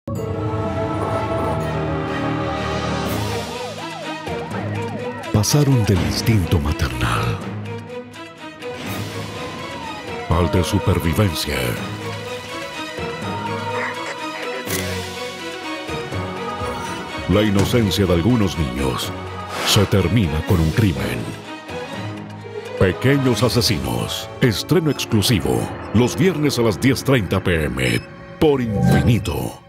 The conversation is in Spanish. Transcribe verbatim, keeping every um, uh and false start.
Pasaron del instinto maternal al de supervivencia. La inocencia de algunos niños se termina con un crimen. Pequeños asesinos. Estreno exclusivo. Los viernes a las diez treinta p m por Infinito.